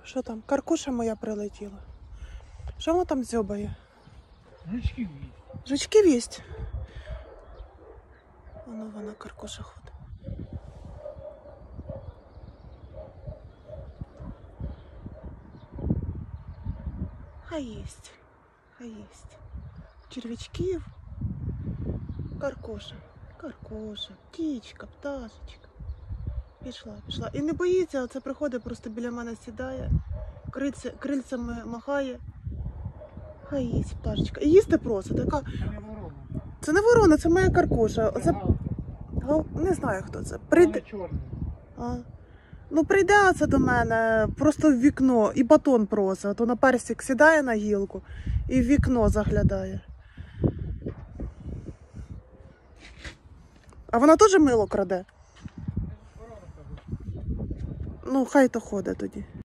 Що там? Каркуша моя прилетіла. Що вона там дзьобає? Жучків є. Жучків єсть? Вона каркуша ходить. Хай єсть. Хай єсть. Червячків. Каркуша. Каркуша. Птічка, пташечка. Пішла. І не боїться, оце приходить, просто біля мене сідає, крильцями махає. Хай їсть пташечка. І їсти просить. Така... Це не ворона. Це не ворона, це моя каркуша. Оце... Не знаю, хто це. Вона чорна. Ну прийде це до мене просто в вікно і батон просить. То на персик сідає на гілку і в вікно заглядає. А вона теж мило краде? Ну, хай то ходить тоді.